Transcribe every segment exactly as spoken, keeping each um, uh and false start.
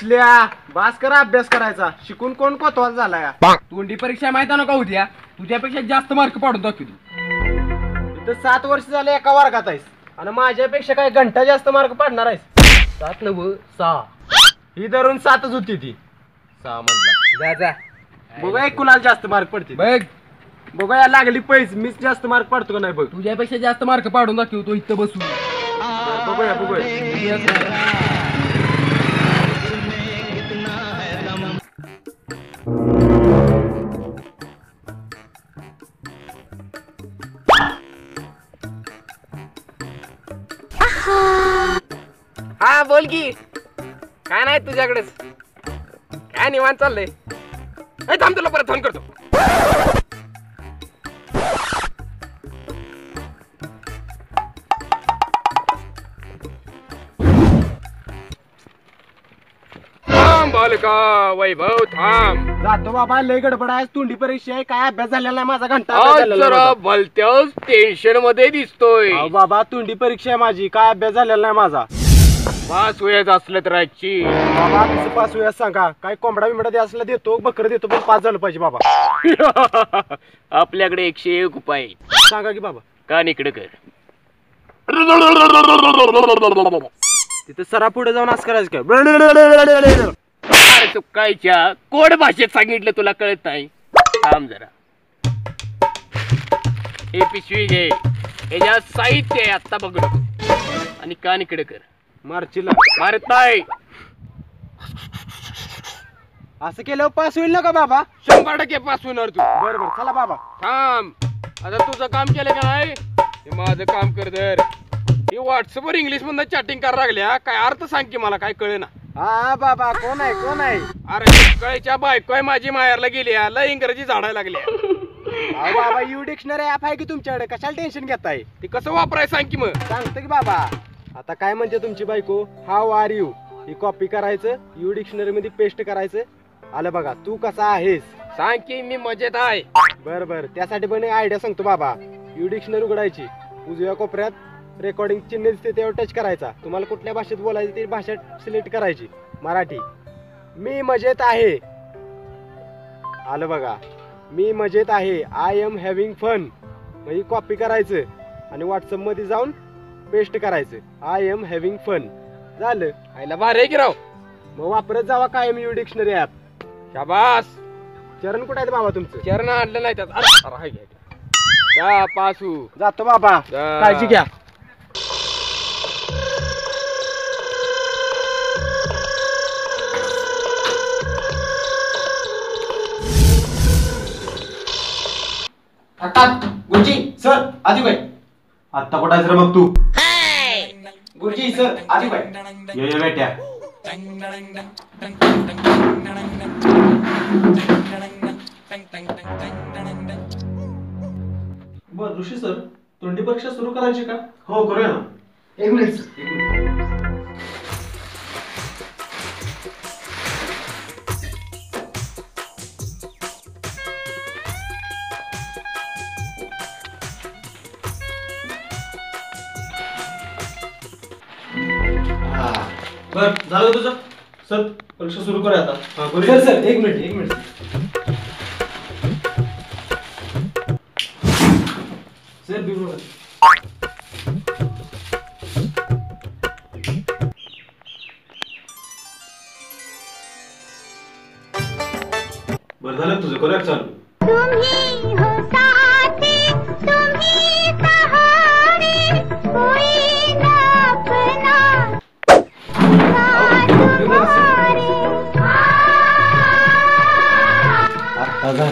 विसल्या बास करा अभ्यास करायचा. शिकून कोण कोतवाल झालाय. तोंडी परीक्षा माहिती आहे ना का उद्या? तुझ्यापेक्षा जास्त मार्क पाडून दाखव तू. इथं सात वर्ष झाले एका वर्गात आहेस आणि माझ्यापेक्षा काय घंटा जास्त मार्क पाडणार आहेस. सात नव सहा. ही धरून सातच होती ती. सहा म्हणला. जा जा बघा एक कुणाला जास्त मार्क पडते. बघ बघा या लागली पैस मीच जास्त मार्क पडतो का नाही बघ. तुझ्यापेक्षा जास्त मार्क पाडून दाखवतो इथं बसून. बघूया बघूया. हा बोल की. काय नाही तुझ्याकडेच. काय निवांत चाललंय. ए थांब तुला परत फोन करतो. थांब बालका वैभव थांब. जातो बाबा लय गडबड आहे. तोंडी परीक्षा आहे. काय अभ्यास झालेला नाही माझा घंटा अभ्यास झालेला नाही जरा माझा. भलत्याच टेन्शन मध्ये दिसतोय. अहो बाबा तोंडी परीक्षा आहे माझी. काय अभ्यास झालेला नाही माझा. पास वयाच असलं तर आजची. बाबा कसं पास होऊया सांगा. काय कोंबडा बिंबडा द्या असला देतो बकर देतो पण पास झालं पाहिजे बाबा. आपल्याकडे एकशे एक उपाय सांगा की बाबा. कान इकडे कर. तिथं सरा पुढे जाऊन असं करायचं काय. अरे चुकायच्या कोड भाषेत सांगितलं तुला कळत नाही. थांब जरा. हे पिशवी घे. याच्यात साहित्य आहे आत्ता बघ आणि कान इकडे कर. मार्चीला मारत नाही. असं केल्यावर पास होईल ना का बाबा. शंभर टक्के पास होणार तू. बरं बरं चला बाबा. थांब. आता तुझं काम केलं का नाही. हे माझं काम कर दर. हे व्हॉट्सअपवर इंग्लिश मधनं चॅटिंग करायला लागल्या. काय अर्थ सांग की मला काय कळे ना. हा बाबा कोण आहे कोण आहे. अरे कळच्या बायकोय माझी माहेरला गेली. लय इंग्रजी झाडायला लागल्या. अहो बाबा यू डिक्शनरी ऍप आहे की तुमच्याकडे. कशाला टेन्शन घेताय. ते कसं वापरायचं सांग की मग. सांगतो की बाबा. आता काय म्हणते तुमची बायको. हाऊ आर यू ही कॉपी करायचं. यू डिक्शनरी मध्ये पेस्ट करायचं. आलं बघा. तू कसा आहेस सांग की मी मजेत आहे. बर बर त्यासाठी पण आयडिया सांगतो बाबा. यू डिक्शनरी उघडायची. उजव्या कोपऱ्यात रेकॉर्डिंग चिन्ह दिसते त्यावर टच करायचा. तुम्हाला कुठल्या भाषेत बोलायची ती भाषा सिलेक्ट करायची. मराठी. मी मजेत आहे. आलं बघा. मी मजेत आहे. I am having fun. ही कॉपी करायचं आणि व्हॉट्सअप मध्ये जाऊन पेस्ट करायचं. I am having fun. झालं. आईला भारी की राव. मग वापरत जावा कायम यू डिक्शनरी ऍप. शाबास. चरण कुठे आहे बाबा तुमचं. चरण आणलं नाही त्यात. अरे राह घ्या. जा पासू. जातो बाबा. जा. काळजी घ्या. गुरुजी सर आधी काय. आत्ता कुठं आहेस रे मग तू. गुरुजी सर आधी काय. ये ये बेट्या. बर ऋषी सर तोंडी परीक्षा सुरू करायची का. हो करूया ना. एक मिनिट एक मिनिट. बर झालं तुझं. सर परीक्षा सुरू करूया आता. हा करूया. सर सर एक मिनिट एक मिनिट. सर बिलकुल. बरं झालं तुझं करूया चालू. तुम्ही हो साथी तुम्ही सहारे कोई ना अपना आता झालं.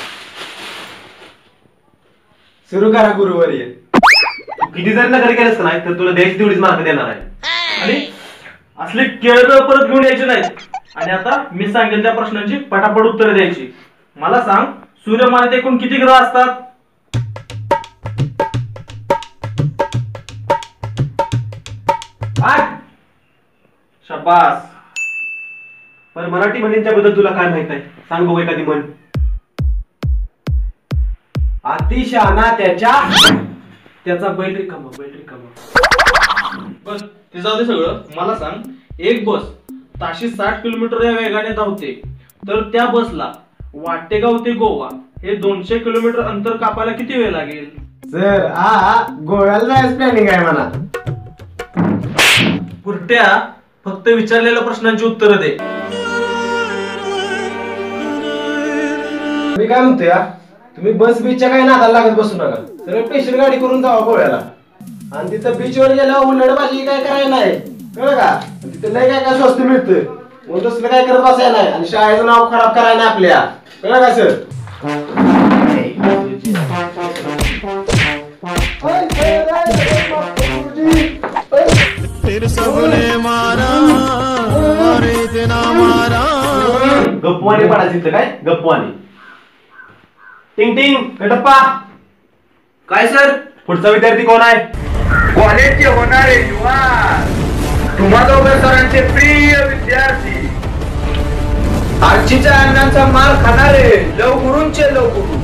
सुरू करा गुरुवर्य. किती जरी नकार केलंस नाही तर तुला द्यायची तेवढीच मार्क देणार आहे. आणि असले केळ परत घेऊन यायचे नाहीत. आणि आता मी सांगेल त्या प्रश्नांची पटापट उत्तरं द्यायची. मला सांग सूर्यमालेत एकूण किती ग्रह असतात. आठ. शाबास. पण मराठी म्हणींच्या बद्दल तुला काय माहित आहे सांग बघू एखादी म्हण. अतिशहाणा त्याच्या त्याचा बैल रिकामा बैल रिकामा. बस ते जाऊ दे सगळं. मला सांग एक बस ताशी साठ किलोमीटर या वेगाने धावते तर त्या बसला वाटेगाव ते गोवा हे दोनशे किलोमीटर अंतर कापायला किती वेळ लागेल? सर हा गोव्याला जायचं प्लॅनिंग आहे म्हणा. पुरट्या फक्त विचारलेल्या प्रश्नांची उत्तरं दे. मी काय म्हणतोय हा? तुम्ही बस बीचच्या काय नादाला लागत बसू नका. तर स्पेशल गाडी करून जावा गोव्याला आणि तिथं बीचवर गेल्यावर उन्हाळबाजी काय करायला नाही कळलं का? तिथं लय काय काय स्वस्त मिळतं मग तसलं काय करत बसायला नाही आणि शाळेचं नाव खराब करायला नाही आपल्या कळलं का सर? गप्पवानी पडायचं काय? गप्पवानी. टिंग टिंग गटप्पा. काय सर? पुढचा विद्यार्थी कोण आहे? कॉलेजचे होणारे युवा तुम्हाला सरांचे प्रिय विद्यार्थी आजच्या अण्णांचा मार खाणारे लवगुरूंचे लवगुरू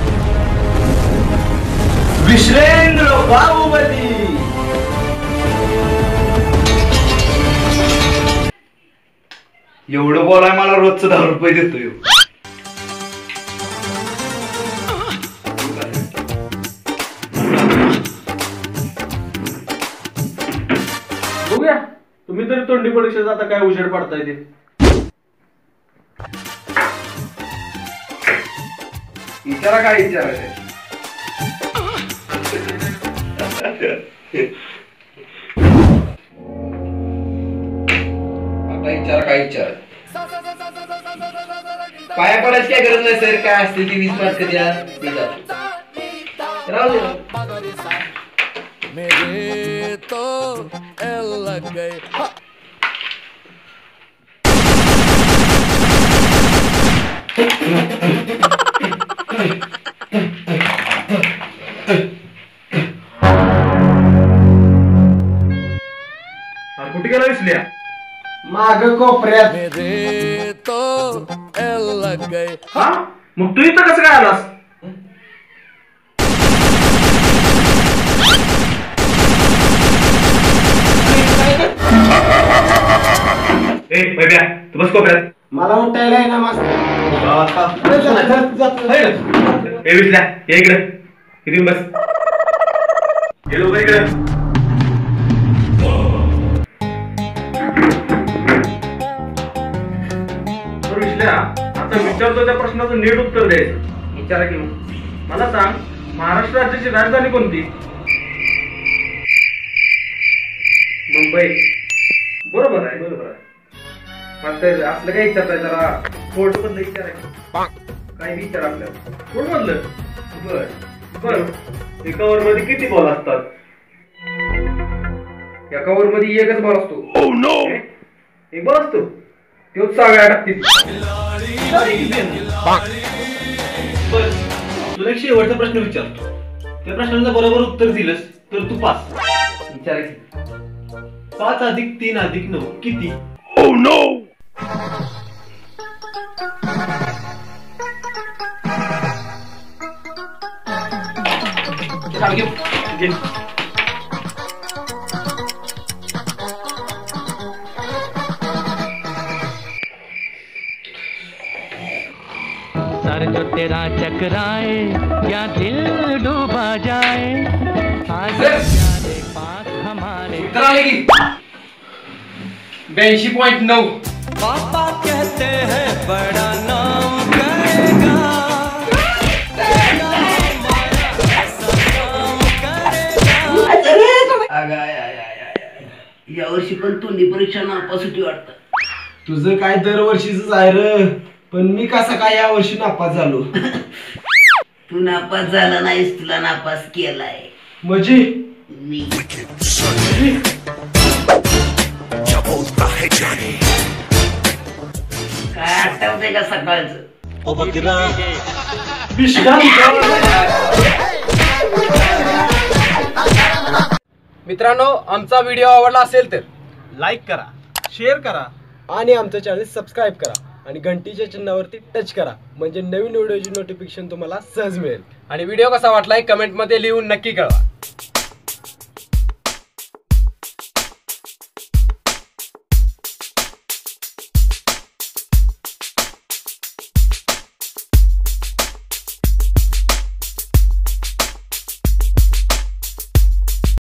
विश्रेंद्र बाहुबली. एवढं बोलाय मला रोजचं दहा रुपये देतोय. बघूया तुम्ही तरी तोंडी परीक्षेत आता काय उजेड पडताय ते. विचारा काय विचारायचं आता विचारा काय विचार पाया पडायची काय गरज नाही सर. काय असते ती वीस मार्क द्या राहू दे. मेरे तो एल लग गए. कुठे गेला विसल्या? माग कोपऱ्यात. मेरे तो एल लग गए. हा मग तू इथं कसं काय आलास? ए बघ्या तू बस कोपऱ्यात. मला उठायला आहे ना मस्त. ए विसल्या ये इकडे. किती बस गेलो बघ इकडे. विसल्या आता विचारतो त्या प्रश्नाचं नीट उत्तर द्यायचं. विचारा की मग मला सांग महाराष्ट्र राज्याची राजधानी कोणती? मुंबई. बरोबर आहे बरोबर आहे. असलं काय विचारताय जरा कोर्ट मधलं विचारायचं. काय विचार आपल्याला कोर्ट मधलं? बर बर एका ओव्हर मध्ये किती बॉल असतात? एका ओव्हर मध्ये एकच बॉल असतो. एक बॉल असतो तोच सगळ्या टाकतील. तुला एक शेवटचा प्रश्न विचारतो. त्या प्रश्नाचं बरोबर उत्तर दिलंस तर तू पास. विचारायचं पाच अधिक तीन अधिक नऊ किती? सर जो तेरा चकराए या दिल डूबा जाए आजा प्यारे पास हमारे. ब्याऐंशी पॉइंट नऊ. पापा कहते हैं बड़ा नाम करेगा. या वर्षी पण तोंडी परीक्षा नापास होती वाटतं. तुझं काय दरवर्षीच आहे र. पण मी कसा काय या वर्षी नापास झालो? तू नापास झाला नाहीस तुला नापास केलाय. म्हणजे मी काय आठवते का सकाळचं? मित्रांनो आमचा व्हिडिओ आवडला असेल तर लाईक करा, शेअर करा आणि आमचं चॅनल सबस्क्राईब करा आणि घंटीच्या चिन्हावरती टच करा म्हणजे नवीन व्हिडिओची नोटिफिकेशन तुम्हाला सहज मिळेल. आणि व्हिडिओ कसा वाटलाय कमेंट मध्ये लिहून नक्की कळवा.